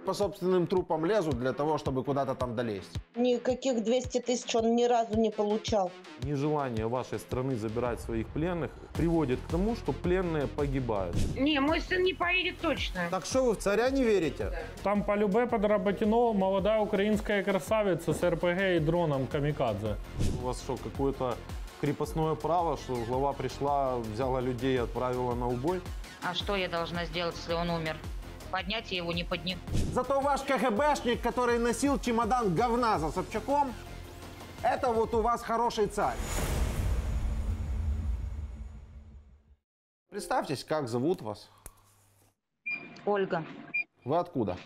по собственным трупам лезут для того, чтобы куда-то там долезть. Никаких 200 тысяч он ни разу не получал. Нежелание вашей страны забирать своих пленных приводит к тому, что пленные погибают. Не, мой сын не поедет точно. Так что вы в царя не верите? Там по любе под Работино молодая украинская красавица с РПГ и дроном камикадзе. У вас что, какое-то крепостное право, что глава пришла, взяла людей и отправила на убой? А что я должна сделать, если он умер? Поднять я его не подниму. Зато ваш КГБшник, который носил чемодан говна за Собчаком, это вот у вас хороший царь. Представьтесь, как зовут вас? Ольга. Вы откуда?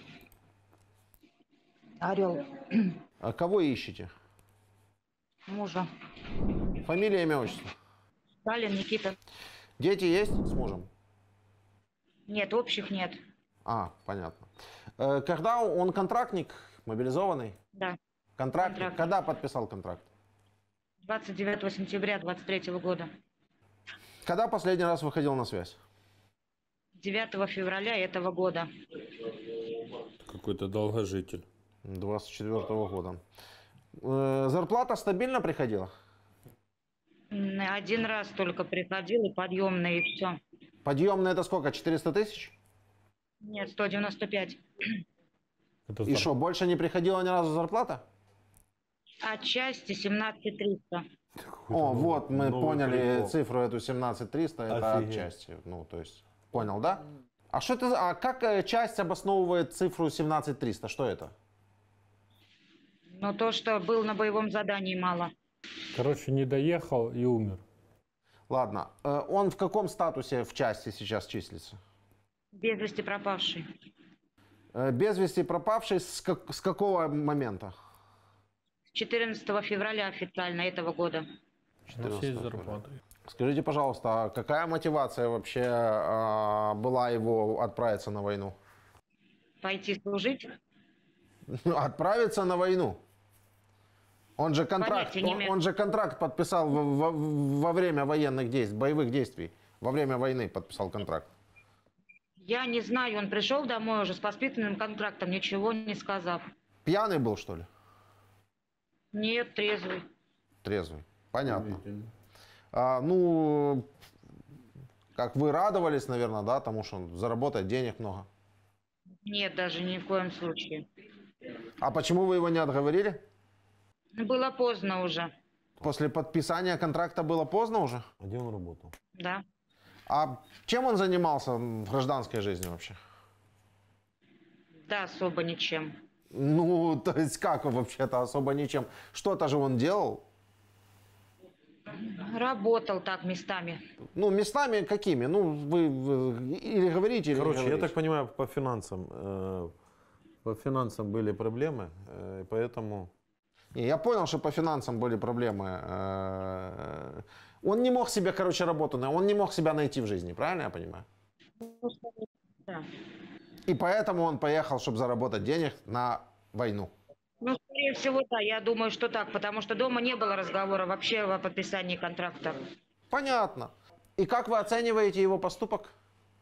Орел. А кого ищете? Мужа. Фамилия, имя, отчество? Сталин, Никита. Дети есть с мужем? Нет, общих нет. А, понятно. Когда он контрактник, мобилизованный? Да. Контрактник? Контрактник. Когда подписал контракт? 29 сентября 23 года. Когда последний раз выходил на связь? 9 февраля этого года. Какой-то долгожитель. 24-го года. Зарплата стабильно приходила? Один раз только приходил и подъемный, и все. Подъемная это сколько? 400 тысяч? Нет, 195. И что, больше не приходила ни разу зарплата? Отчасти 17300. О, вот мы новый поняли прикол. цифру эту 17300, это Офигеть. отчасти. Ну, то есть, понял, да? А что это, а как часть обосновывает цифру 17300? Что это? Но то, что был на боевом задании, мало. Короче, не доехал и умер. Ладно, он в каком статусе в части сейчас числится? Без вести пропавший. Без вести пропавший с какого момента? 14 февраля официально этого года. У нас есть зарплата. Скажите, пожалуйста, а какая мотивация вообще была его отправиться на войну? Пойти служить? Отправиться на войну? Он же контракт, Понятия не имею. он же контракт подписал во время военных действий, боевых действий. Во время войны подписал контракт. Я не знаю, он пришел домой уже с подписанным контрактом, ничего не сказав. Пьяный был, что ли? Нет, трезвый. Трезвый. Понятно. Ну, как вы радовались, наверное, да, тому, что он заработает денег много. Нет, даже ни в коем случае. А почему вы его не отговорили? Было поздно уже, После подписания контракта было поздно уже? А где он работал? да. А чем он занимался в гражданской жизни вообще? Да, особо ничем. Ну, то есть как вообще-то особо ничем? Что-то же он делал? Работал так местами. Ну, местами какими? Ну, вы или говорите, или Короче, не я говорите. так понимаю, по финансам были проблемы, поэтому... Не, я понял, что по финансам были проблемы. Он не мог себе, короче, он не мог себя найти в жизни, правильно я понимаю? Да. И поэтому он поехал, чтобы заработать денег на войну. Ну, скорее всего, да, я думаю, что так, потому что дома не было разговора вообще о подписании контракта. Понятно. И как вы оцениваете его поступок?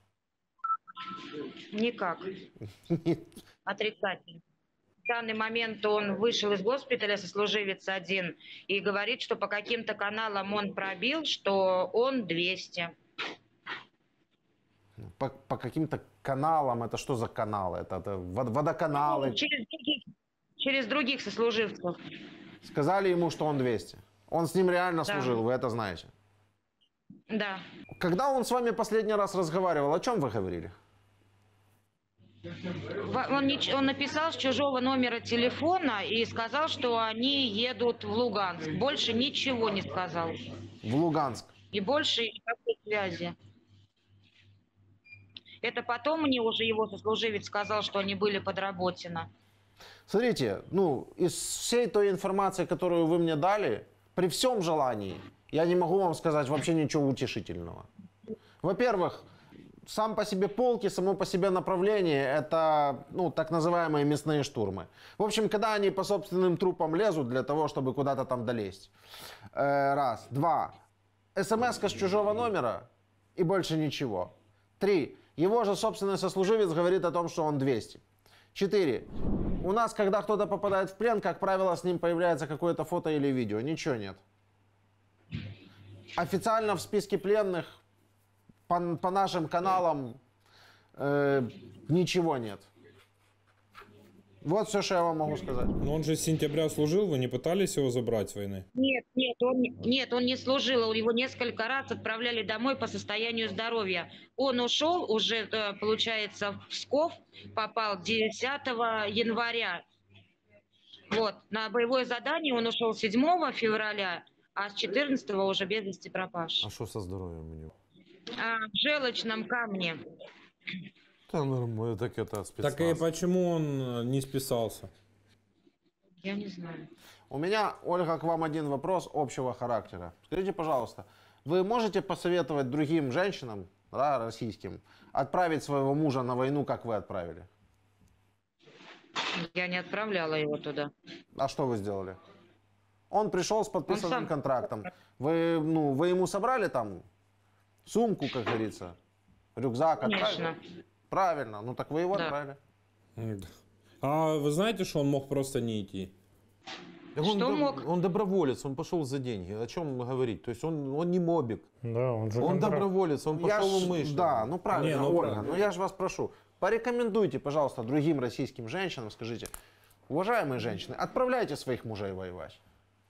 Никак. Отрицательно. В данный момент он вышел из госпиталя, сослуживец один, и говорит, что по каким-то каналам он пробил, что он 200. По каким-то каналам, это что за каналы? Это водоканалы? Через других сослуживцев. Сказали ему, что он 200. Он с ним реально Да. служил, вы это знаете. Да. Когда он с вами последний раз разговаривал, о чем вы говорили? Он написал с чужого номера телефона и сказал, что они едут в Луганск. Больше ничего не сказал. В Луганск. И больше никакой связи. Это потом мне уже его сослуживец сказал, что они были под Работино. Смотрите, ну, из всей той информации, которую вы мне дали, при всем желании, я не могу вам сказать вообще ничего утешительного. Во-первых, сам по себе полки, само по себе направление, это, ну, так называемые мясные штурмы. В общем, когда они по собственным трупам лезут для того, чтобы куда-то там долезть. Раз. Два. СМС-ка с чужого номера и больше ничего. Три. Его же собственный сослуживец говорит о том, что он 200. 4. У нас, когда кто-то попадает в плен, как правило, с ним появляется какое-то фото или видео. Ничего нет. Официально в списке пленных по нашим каналам ничего нет. Вот все, что я вам могу сказать. Но он же с сентября служил, вы не пытались его забрать с войны? Нет, он не служил. Его несколько раз отправляли домой по состоянию здоровья. Он ушел уже, получается, в Псков, попал 10 января. Вот, на боевое задание он ушел 7 февраля, а с 14 уже без вести пропаж. А что со здоровьем у него? В желчном камне. Да, нормально, так это спецназ. Так и почему он не списался? Я не знаю. У меня, Ольга, к вам один вопрос общего характера. Скажите, пожалуйста, вы можете посоветовать другим женщинам, да, российским, отправить своего мужа на войну, как вы отправили? Я не отправляла его туда. А что вы сделали? Он пришел с подписанным Он сам- контрактом. Вы ему собрали там сумку, как говорится, рюкзак? Конечно. Отправили? Правильно. Ну так вы его Да. отправили. А вы знаете, что он мог просто не идти? Так Что мог? Он доброволец, он пошел за деньги. О чем говорить? То есть он не мобик. Да, он же Он контракт. доброволец, он Я пошел ж- умышленно. Да, ну правильно, Не, ну Ольга. правильно. Но я же вас прошу, порекомендуйте, пожалуйста, другим российским женщинам, скажите, уважаемые женщины, отправляйте своих мужей воевать.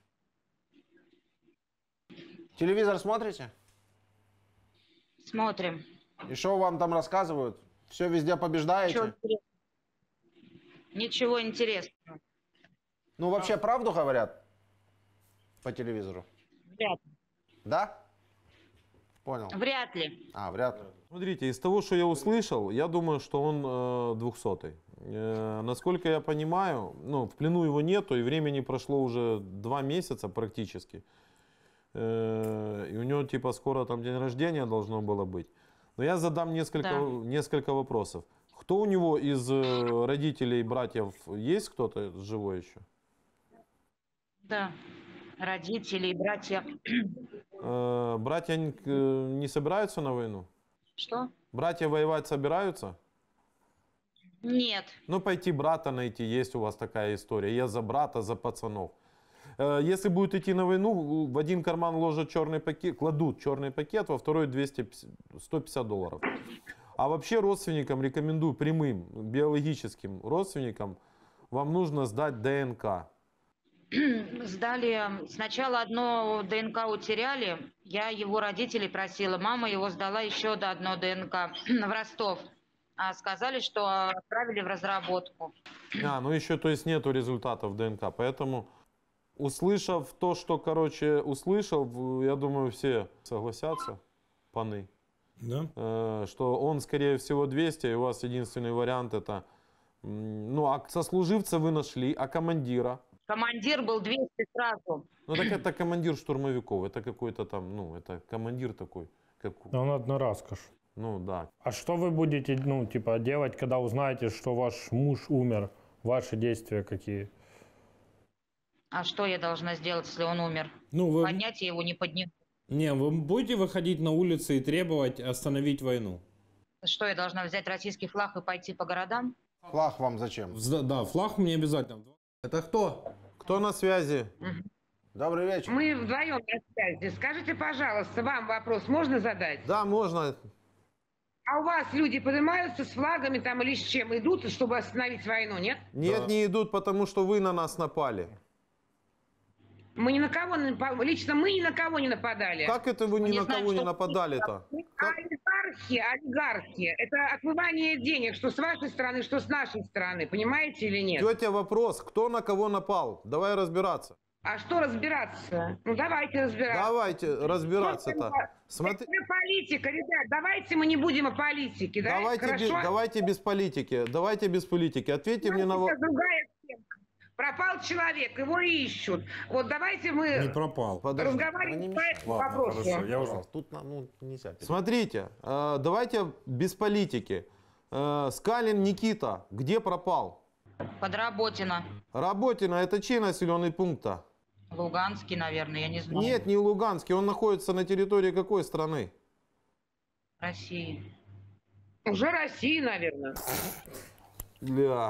Телевизор смотрите? Смотрим. И что вам там рассказывают? Все везде побеждаете? Чё интересного? Ничего интересного. Ну вообще правду говорят по телевизору? Вряд ли. Да? Понял. Вряд ли. Вряд ли. Смотрите, из того, что я услышал, я думаю, что он 200-й. Насколько я понимаю, ну, в плену его нету, и времени прошло уже 2 месяца практически. И у него типа скоро там день рождения должно было быть. Но я задам несколько вопросов. Кто у него из родителей, братьев, есть кто-то живой еще? Да. Родители, братья. Братья не собираются на войну? Что? Братья воевать собираются? Нет. Ну, пойти брата найти, есть у вас такая история. Я за брата, за пацанов. Если будет идти на войну, в один карман ложат черный пакет, кладут черный пакет, во второй 150 долларов. А вообще родственникам рекомендую, прямым биологическим родственникам, вам нужно сдать ДНК. Сдали. Сначала одно ДНК утеряли. Я его родителей просила. Мама его сдала еще одно ДНК в Ростов. А сказали, что отправили в разработку. Ну еще, то есть нету результатов ДНК. Поэтому, услышав то, что, короче, услышал, я думаю, все согласятся, паны. Да? Что он, скорее всего, 200, и у вас единственный вариант это... Ну, а сослуживца вы нашли, а командира? Командир был 200 сразу. Ну, так это командир штурмовиков, это какой-то там, ну, это командир такой. Как... Он одноразкаш. Ну, да. А что вы будете, ну, типа, делать, когда узнаете, что ваш муж умер? Ваши действия какие? А что я должна сделать, если он умер? Ну, вы... Поднять я его не подниму. Не, вы будете выходить на улицы и требовать остановить войну? Что, я должна взять российский флаг и пойти по городам? Флаг вам зачем? Да, флаг мне обязательно. Это кто? Кто на связи? Добрый вечер. Мы вдвоем на связи. Скажите, пожалуйста, вам вопрос можно задать? Да, можно. А у вас люди поднимаются с флагами там или с чем? Идут, чтобы остановить войну, нет? Нет, Да. не идут, потому что вы на нас напали. Мы ни на кого не нападали. Лично мы ни на кого не нападали. Как это вы ни не на знаем, кого не что- нападали-то? Олигархи. Это отмывание денег, что с вашей стороны, что с нашей стороны. Понимаете или нет? Тетя, вопрос, кто на кого напал? Давай разбираться. А что разбираться? Ну, давайте разбираться. Давайте разбираться-то. Смотри, Это политика, ребят. Давайте мы не будем о политике, да? Хорошо? давайте без политики. Давайте без политики. Ответьте мне на вопрос. Сейчас другая тема. Пропал человек, его ищут. Вот давайте мы Не пропал. разговариваем по этому вопросу. я уже... Тут нельзя. Смотрите, давайте без политики. Скалин Никита, где пропал? Подработина. Работина, это чей населенный пункт-то? Луганский, наверное, я не знаю. Нет, не Луганский, он находится на территории какой страны? России. Уже Россия, наверное. Бля.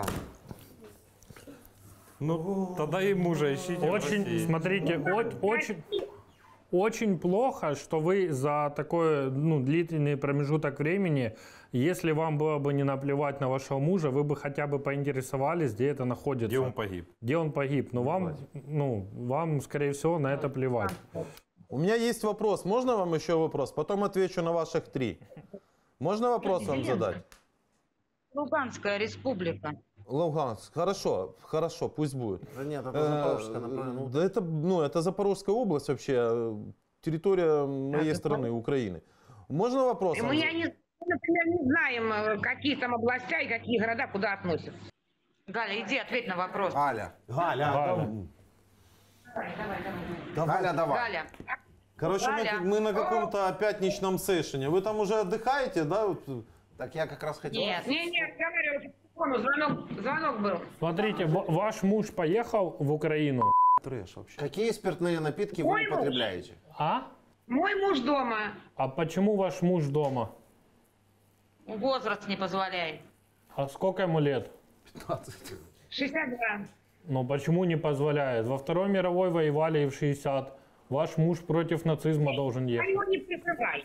Ну, тогда и мужа ищите. в Очень, России. смотрите, очень плохо, что вы за такой длительный промежуток времени, если вам было бы не наплевать на вашего мужа, вы бы хотя бы поинтересовались, где это находится. Где он погиб? Где он погиб. Но вам, скорее всего, на это плевать. У меня есть вопрос. Можно вам еще вопрос? Потом отвечу на ваших 3. Можно вопрос вам задать? Луганская республика. Луганск. Хорошо, хорошо, пусть будет. Да нет, это Запорожская, например. Да это Запорожская область вообще, территория моей страны, Украины. Можно вопрос? Мы, например, не знаем, какие там областя и какие города куда относятся. Галя, иди, ответь на вопрос. Галя. Галя. Галя, давай. Галя. Короче, Галя. мы на каком-то пятничном сессионе. Вы там уже отдыхаете, да? Так я как раз хотел... Нет. Не, разговариваю по телефону, звонок был. Смотрите, ваш муж поехал в Украину. Трэш вообще. Какие спиртные напитки вы Ой, муж. употребляете? А? Мой муж дома. А почему ваш муж дома? Возраст не позволяет. А сколько ему лет? 62. Ну почему не позволяет? Во Второй мировой воевали и в 60. Ваш муж против нацизма должен Я ехать. его не призываю.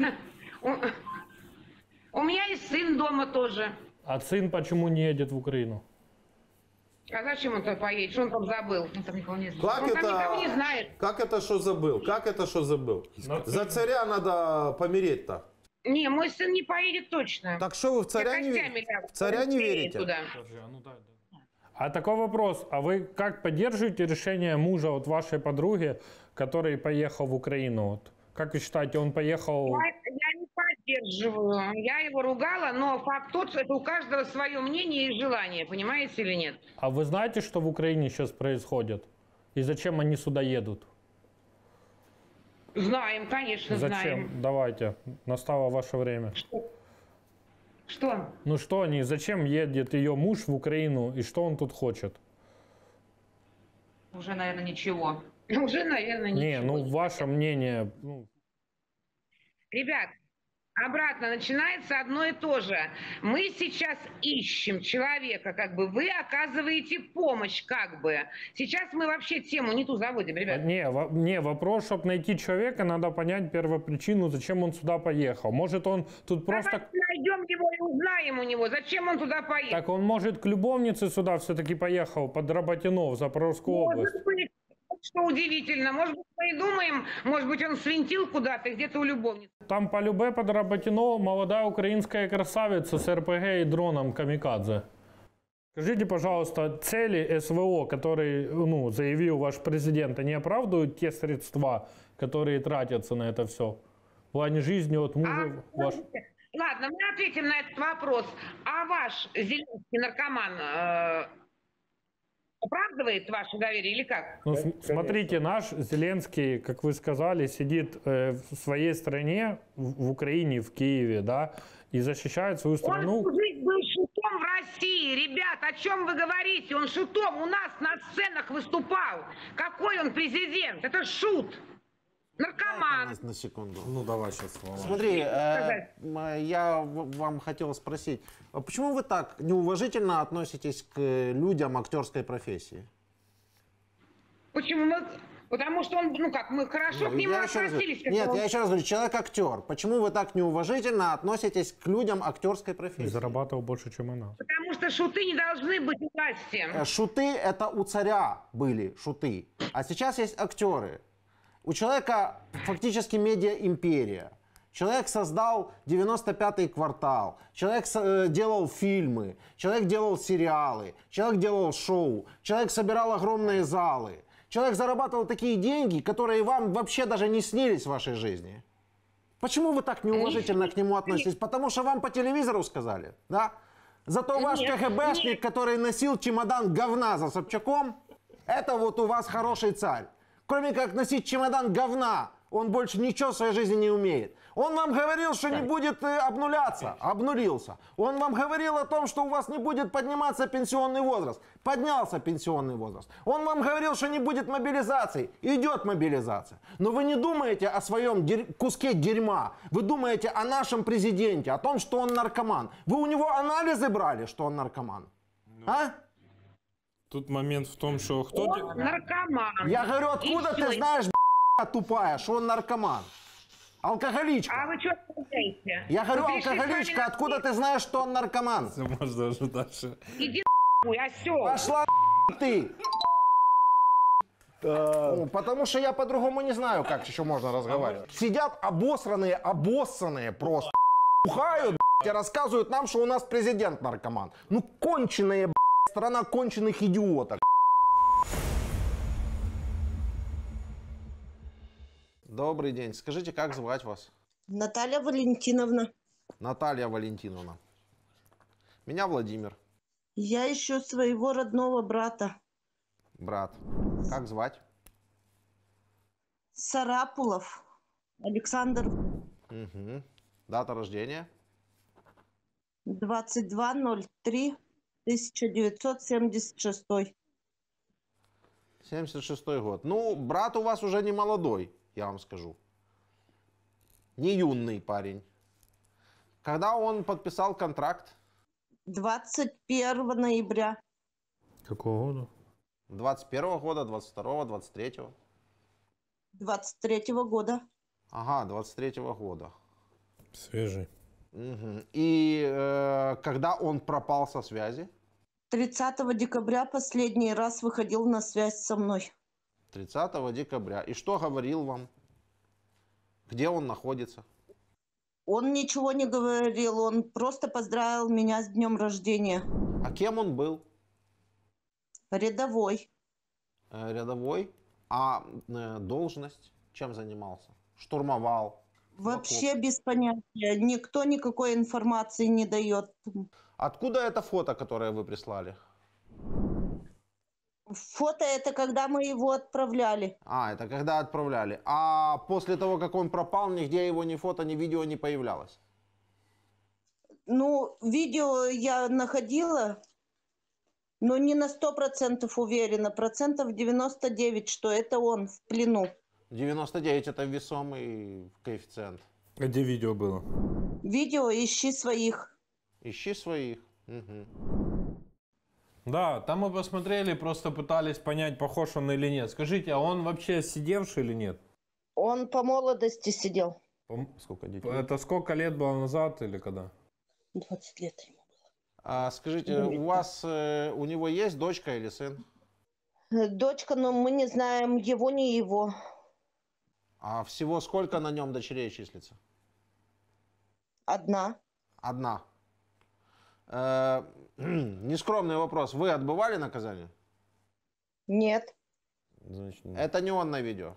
У меня есть сын дома тоже. А сын почему не едет в Украину? А зачем он туда поедет? Что он там забыл? Он там никого не знает. Как Он там никого не знает. Как это что забыл? Как это что забыл? За царя надо помереть-то. Не, мой сын не поедет точно. Так что вы в царя Я не, костями лягу. в царя не Он успеет верите? туда. А такой вопрос. А вы как поддерживаете решение мужа вот вашей подруги, который поехал в Украину? Вот? Как вы считаете, он поехал... Я не поддерживаю. Я его ругала, но факт тот, что это у каждого свое мнение и желание, понимаете или нет? А вы знаете, что в Украине сейчас происходит? И зачем они сюда едут? Знаем, конечно, Зачем? знаем. Давайте. Настало ваше время. Что? Ну что они, зачем едет ее муж в Украину и что он тут хочет? Уже, наверное, ничего. Уже, наверное, ничего. Не, ну ваше мнение. Ребят, обратно начинается одно и то же. Мы сейчас ищем человека, как бы вы оказываете помощь, как бы. Сейчас мы вообще тему не ту заводим, ребят. Не, вопрос, чтобы найти человека, надо понять первопричину, зачем он сюда поехал. Может он тут просто... Давайте найдем его и узнаем у него, зачем он туда поехал. Так он может к любовнице сюда все-таки поехал, под Работино, в Запорожскую область. Может быть, что удивительно. Может быть, мы и думаем, может быть, он свинтил куда-то, где-то у любовницы. Там по любе под Работино молодая украинская красавица с РПГ и дроном камикадзе. Скажите, пожалуйста, цели СВО, которые заявил ваш президент, они оправдывают те средства, которые тратятся на это все? В плане жизни от мужа ваш... Ладно, мы ответим на этот вопрос. А ваш Зеленский наркоман оправдывает ваше доверие или как? Ну, смотрите, наш Зеленский, как вы сказали, сидит в своей стране, в Украине, в Киеве, да, и защищает свою страну. Он всю жизнь был шутом в России. Ребят, о чем вы говорите? Он шутом у нас на сценах выступал. Какой он президент? Это шут. Наркоман. На секунду. Ну давай сейчас. Смотри, я вам хотел спросить, а почему вы так неуважительно относитесь к людям актерской профессии? Почему? Потому что он, мы хорошо к нему Я еще раз говорю- относились. Нет, я еще раз говорю, человек актер. Почему вы так неуважительно относитесь к людям актерской И профессии? зарабатывал больше, чем она. Потому что шуты не должны быть у власти. Шуты это у царя были шуты, а сейчас есть актеры. У человека фактически медиа-империя. Человек создал 95-й квартал, человек делал фильмы, человек делал сериалы, человек делал шоу, человек собирал огромные залы. Человек зарабатывал такие деньги, которые вам вообще даже не снились в вашей жизни. Почему вы так неуважительно к нему относитесь? Потому что вам по телевизору сказали, да? Зато ваш КГБшник, который носил чемодан говна за Собчаком, это вот у вас хороший царь. Кроме как носить чемодан говна, он больше ничего в своей жизни не умеет. Он вам говорил, что не будет обнуляться, обнулился. Он вам говорил о том, что у вас не будет подниматься пенсионный возраст. Поднялся пенсионный возраст. Он вам говорил, что не будет мобилизации. Идет мобилизация. Но вы не думаете о своем куске дерьма. Вы думаете о нашем президенте, о том, что он наркоман. Вы у него анализы брали, что он наркоман? А? Тут момент в том, что кто... Он наркоман. Я говорю, откуда И ты всё. знаешь, тупая, что он наркоман? Алкоголичка. А вы что отправляете? Я говорю, Вы пришли с алкоголичка, вами на откуда ты знаешь, что он наркоман? Можно уже дальше. Иди нахуй, осёл. Пошла ты. Ну, потому что я по-другому не знаю, как еще можно разговаривать. Сидят обоссанные просто, бухают, и рассказывают нам, что у нас президент наркоман. Ну, конченые, страна конченых идиоток. Добрый день. Скажите, как звать вас? Наталья Валентиновна, Наталья Валентиновна. Меня Владимир. я ищу своего родного брата. Брат. Как звать? Сарапулов Александр, Угу. Дата рождения? 22.03.1976. 76-й год. Ну, брат у вас уже не молодой, я вам скажу. Не юный парень. Когда он подписал контракт? 21 ноября. Какого года? 21-го года, 22-го, 23-го? 23 года. Ага, 23-го года. Свежий. Угу. И когда он пропал со связи? 30 декабря последний раз выходил на связь со мной. 30 декабря. И что говорил вам? Где он находится? Он ничего не говорил, он просто поздравил меня с днем рождения. А кем он был? Рядовой. Рядовой? А должность? Чем занимался? Штурмовал? Вообще без понятия. Никто никакой информации не дает. Откуда это фото, которое вы прислали? Фото это когда мы его отправляли. А, это когда отправляли. А после того, как он пропал, нигде его ни фото, ни видео не появлялось? Ну, видео я находила, но не на 100% уверена. 99%, что это он в плену. 99 это весомый коэффициент. А где видео было? Видео ищи своих. Ищи своих. Угу. Да, там мы посмотрели, просто пытались понять, похож он или нет. Скажите, а он вообще сидевший или нет? Он по молодости сидел. Сколько детей? Это сколько лет было назад или когда? 20 лет ему. А скажите, у вас, у него есть дочка или сын? Дочка, но мы не знаем его, не его. А всего сколько на нем дочерей числится? Одна. Одна. Нескромный вопрос. Вы отбывали наказание? Нет, Значит, нет. Это не он на видео.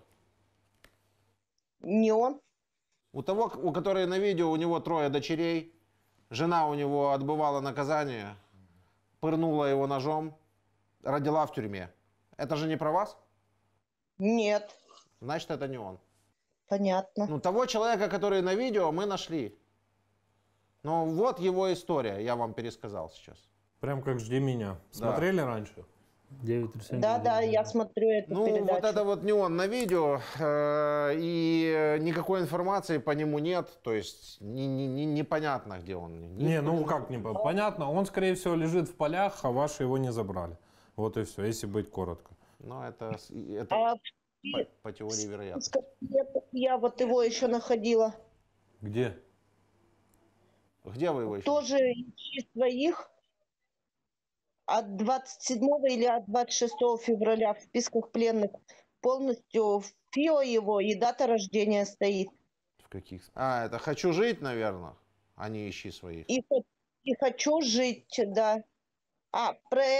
не он. У того, у которой на видео, у него 3 дочерей. Жена у него отбывала наказание, пырнула его ножом, родила в тюрьме. Это же не про вас? Нет, Значит, это не он. понятно. Ну, того человека, который на видео, мы нашли. Ну, вот его история, я вам пересказал сейчас. Прям как «Жди меня». Смотрели раньше? 937. Да, я смотрю эту Ну, передачу. вот это вот не он на видео, и никакой информации по нему нет, то есть непонятно, где он. Не, ну как не понятно, он скорее всего лежит в полях, а ваши его не забрали. Вот и все, если быть коротко. Ну, это А по теории вероятности. сколько лет я вот его еще находила. Где? Где вы его ищете? Тоже ищи своих от 27 или от 26 февраля в списках пленных. Полностью ФИО его и дата рождения стоит. В каких? А, это «Хочу жить», наверное, а не «Ищи своих». И «Хочу жить», да. А,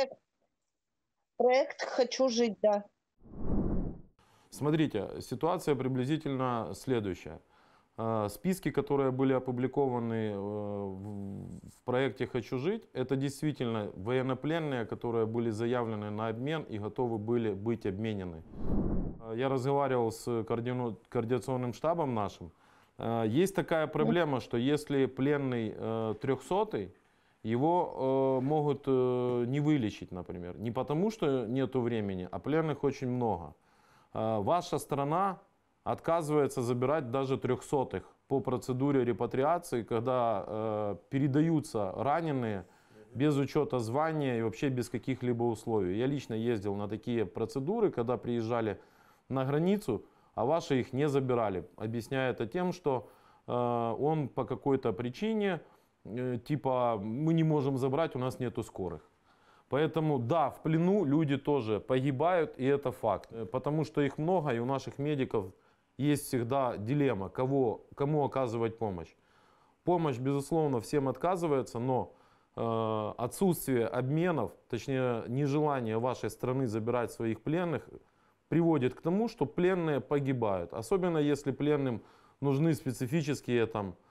проект «Хочу жить», да. Смотрите, ситуация приблизительно следующая. Списки, которые были опубликованы в проекте «Хочу жить», это действительно военнопленные, которые были заявлены на обмен и готовы были быть обменены. Я разговаривал с координационным штабом нашим. Есть такая проблема, что если пленный 300-й, его могут не вылечить, например. Не потому, что нету времени, а пленных очень много. Ваша страна отказывается забирать даже 300-х по процедуре репатриации, когда передаются раненые без учета звания и вообще без каких-либо условий. Я лично ездил на такие процедуры, когда приезжали на границу, а ваши их не забирали, объясняя это тем, что он по какой-то причине, типа, мы не можем забрать, у нас нету скорых. Поэтому, да, в плену люди тоже погибают, и это факт. Потому что их много, и у наших медиков есть всегда дилемма, кому оказывать помощь. Помощь, безусловно, всем отказывается, но отсутствие обменов, точнее, нежелание вашей страны забирать своих пленных, приводит к тому, что пленные погибают. Особенно если пленным нужны специфический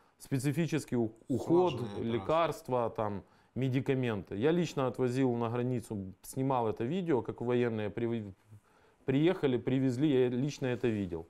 уход, Сложные, да. лекарства, там, медикаменты. Я лично отвозил на границу, снимал это видео, как военные приехали, привезли, я лично это видел.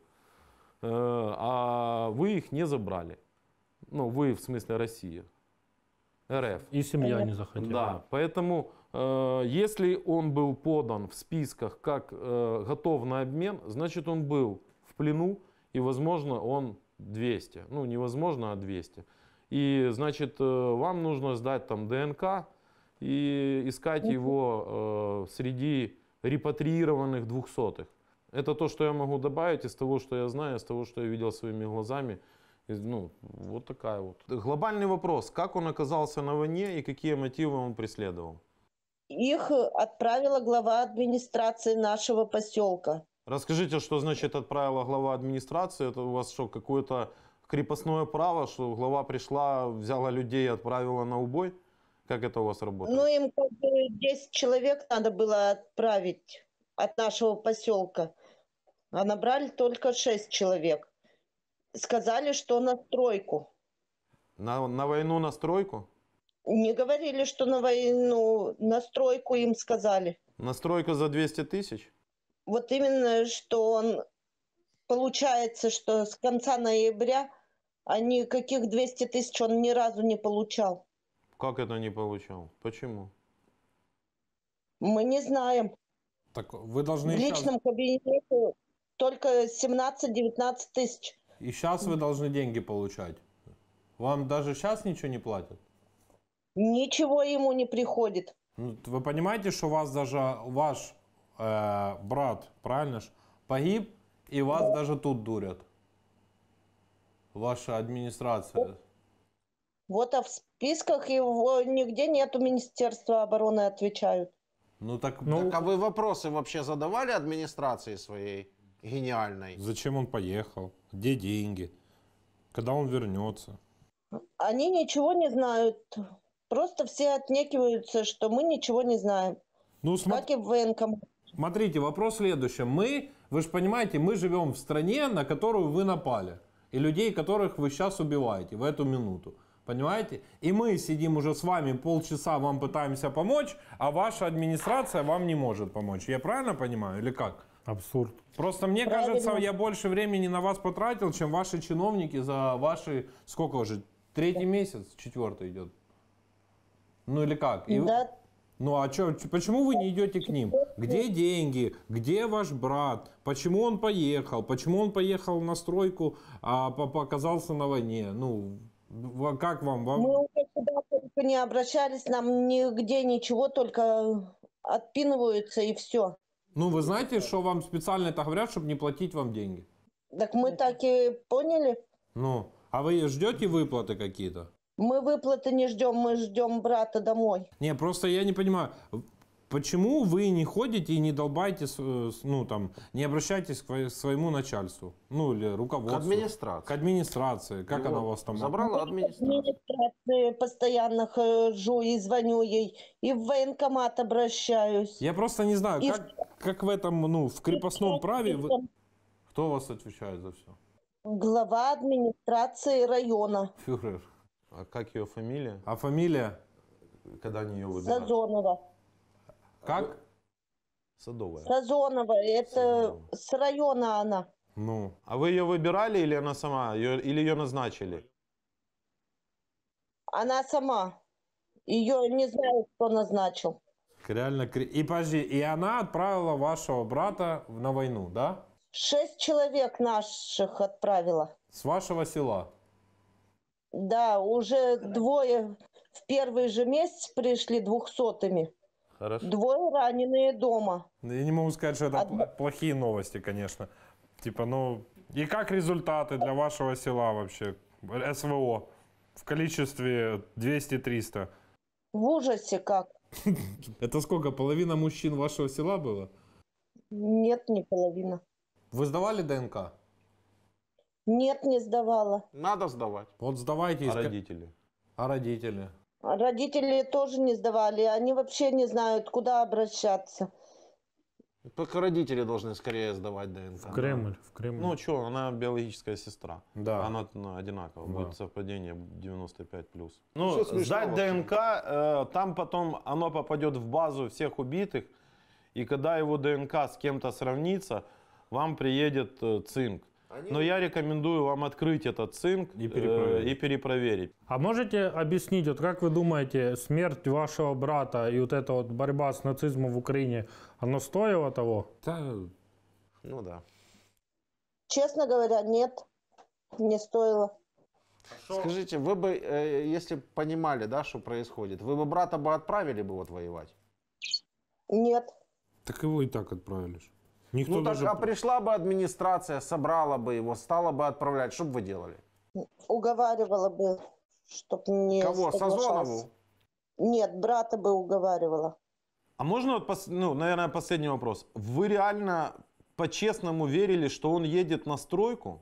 А вы их не забрали. Ну, вы, в смысле, Россия. РФ. И семья не захотела. Да, поэтому если он был подан в списках как готов на обмен, значит он был в плену, и возможно он 200. Ну, невозможно, а 200. И значит вам нужно сдать там ДНК и искать его среди репатриированных 200-х. Это то, что я могу добавить из того, что я знаю, из того, что я видел своими глазами. Ну, вот такая вот. Глобальный вопрос. Как он оказался на войне и какие мотивы он преследовал? Их отправила глава администрации нашего поселка. Расскажите, что значит отправила глава администрации? Это у вас что, какое-то крепостное право, что глава пришла, взяла людей и отправила на убой? Как это у вас работает? Ну, им как бы 10 человек надо было отправить от нашего поселка. А набрали только 6 человек. Сказали, что на стройку. На войну, на стройку? Не говорили, что на войну, на стройку им сказали. На стройку за 200 тысяч? Вот именно, что он, получается, что с конца ноября никаких 200 тысяч он ни разу не получал. Как это не получал? Почему? Мы не знаем. Так вы должны В личном кабинете только 17-19 тысяч. и сейчас вы должны деньги получать. Вам даже сейчас ничего не платят? Ничего ему не приходит. Ну, вы понимаете, что вас даже ваш брат, правильно ж, погиб, и вас даже тут дурят? Ваша администрация. Вот а в списках его нигде нету, Министерства обороны отвечают. Ну так, Так, а вы вопросы вообще задавали администрации своей гениальной? зачем он поехал? Где деньги? Когда он вернется? Они ничего не знают. Просто все отнекиваются, что мы ничего не знаем. Ну, Как и в военкомате. смотрите, вопрос в следующем. Вы же понимаете, мы живем в стране, на которую вы напали. И людей, которых вы сейчас убиваете в эту минуту. Понимаете? И мы сидим уже с вами полчаса, вам пытаемся помочь, а ваша администрация вам не может помочь. Я правильно понимаю или как? Абсурд. Просто мне Правильно. кажется, я больше времени на вас потратил, чем ваши чиновники за ваши... Сколько уже? 3-й месяц? 4-й идет. Ну или как? Да, Ну а чё, почему вы не идете к ним? Где деньги? Где ваш брат? Почему он поехал? Почему он поехал на стройку, а оказался на войне? Ну, как вам? мы уже куда только не обращались, нам нигде ничего, только отпинываются и все. Ну, вы знаете, что вам специально это говорят, чтобы не платить вам деньги? Так мы так и поняли. Ну, а вы ждете выплаты какие-то? Мы выплаты не ждем, мы ждем брата домой. Не, просто я не понимаю, почему вы не ходите и не долбаете, ну там, не обращаетесь к своему начальству, ну или К руководству? администрации. К администрации. Как Его она у вас там? Забрала администрация. Администрации постоянно хожу и звоню ей, и в военкомат обращаюсь. Я просто не знаю, И как в этом, ну, в крепостном праве... Кто у вас отвечает за все? Глава администрации района Фюрер. А как ее фамилия? А фамилия? Когда они ее выбирали? Сазонова. Как? Садовая. Сазонова, это Сазонова. с района она. Ну, А вы ее выбирали или она сама? Или ее назначили? Она сама. Ее не знаю, кто назначил. реально... И подожди, и она отправила вашего брата на войну, да? 6 человек наших отправила. С вашего села? Да, уже 2 в первый же месяц пришли 200-ми. Хорошо. 2 раненые дома. Я не могу сказать, что это плохие новости, конечно. Типа, ну, и как результаты для вашего села вообще? СВО в количестве 200-300. В ужасе как. Это сколько, половина мужчин вашего села было? Нет, не половина. Вы сдавали ДНК? Нет, не сдавала. Надо сдавать. Вот сдавайте. А родители? А родители? Родители тоже не сдавали. Они вообще не знают, куда обращаться. Только родители должны скорее сдавать ДНК. В Кремль, в Кремль. Ну что, она биологическая сестра. Да. Она одинаково. Да. Будет совпадение 95+. Всё Ну, смешно сдать вообще. ДНК, там потом оно попадет в базу всех убитых. И когда его ДНК с кем-то сравнится, вам приедет цинк. Но я рекомендую вам открыть этот цинк и перепроверить. А можете объяснить, вот как вы думаете, смерть вашего брата и вот эта вот борьба с нацизмом в Украине, оно стоило того? Ну да. Честно говоря, нет, не стоило. Скажите, вы бы, если б понимали, да, что происходит, вы бы брата бы отправили бы вот воевать? Нет. Так его и так отправили. Никто Ну так, даже... а пришла бы администрация, собрала бы его, стала бы отправлять, что бы вы делали? Уговаривала бы, чтоб не Кого, соглашался. Сазонову? Нет, брата бы уговаривала. А можно, вот, наверное, последний вопрос. Вы реально по-честному верили, что он едет на стройку?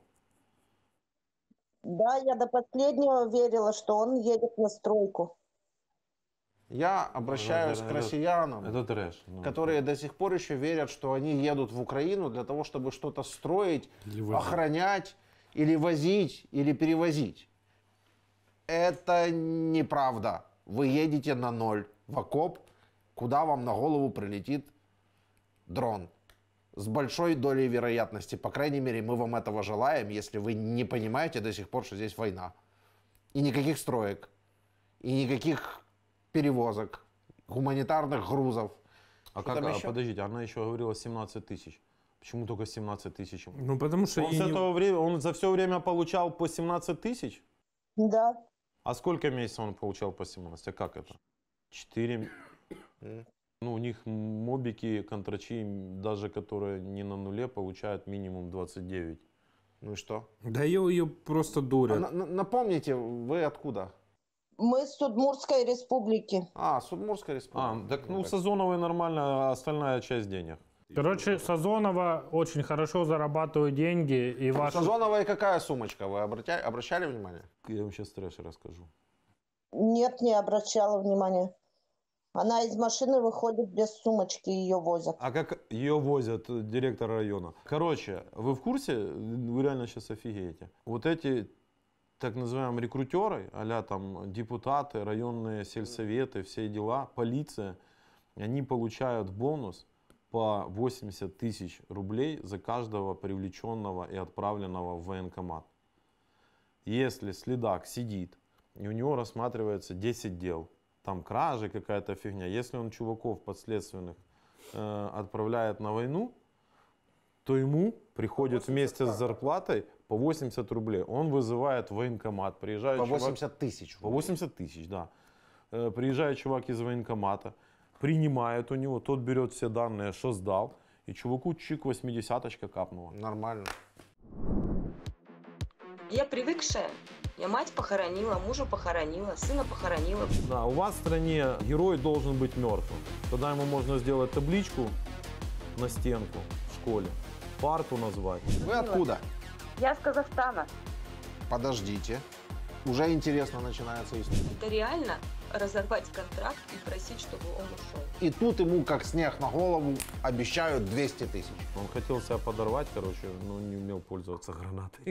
Да, я до последнего верила, что он едет на стройку. Я обращаюсь к россиянам, Это трэш. Ну, которые до сих пор еще верят, что они едут в Украину для того, чтобы что-то строить, Или возить. охранять, или возить, или перевозить. Это неправда. Вы едете на ноль в окоп, куда вам на голову прилетит дрон. С большой долей вероятности. По крайней мере, мы вам этого желаем, если вы не понимаете до сих пор, что здесь война. И никаких строек, и никаких перевозок, гуманитарных грузов. А Что как, там еще? подождите, она еще говорила 17 тысяч. Почему только 17 тысяч? Ну, потому что... Он, с этого времени, он за все время получал по 17 тысяч? Да. А сколько месяцев он получал по 17? А как это? 4. Ну, у них мобики, контрачи, даже которые не на нуле, получают минимум 29. Ну и что? Да ее просто А дурят. напомните, вы откуда? Мы с Удмуртской республики. А, с Удмуртской республики. А, так ну Сазоновой нормально, а остальная часть денег. Короче, Сазонова очень хорошо зарабатывает деньги. И У ваши... Сазоновой какая сумочка? Вы обращали внимание? Я вам сейчас трэш расскажу. Нет, не обращала внимания. Она из машины выходит без сумочки, ее возят. А как ее возят директор района? Короче, вы в курсе? Вы реально сейчас офигеете. Вот эти так называемые рекрутеры, а-ля там депутаты, районные сельсоветы, все дела, полиция, они получают бонус по 80 тысяч рублей за каждого привлеченного и отправленного в военкомат. Если следак сидит, и у него рассматривается 10 дел, там кражи, какая-то фигня, если он чуваков подследственных отправляет на войну, то ему приходит вместе с зарплатой по 80 рублей. Он вызывает военкомат, приезжает По чувак- 80 тысяч. по 80 тысяч, да. Приезжает чувак из военкомата, принимает у него, тот берет все данные, что сдал, и чуваку чик 80-очка капнула. Нормально. Я привыкшая. Я мать похоронила, мужа похоронила, сына похоронила. Да, у вас в стране герой должен быть мертвым. Тогда ему можно сделать табличку на стенку в школе, парту назвать. Вы откуда? Я с Казахстана. Подождите. Уже интересно начинается история. Это реально разорвать контракт и просить, чтобы он ушел. И тут ему, как снег на голову, обещают 200 тысяч. Он хотел себя подорвать, короче, но не умел пользоваться гранатой.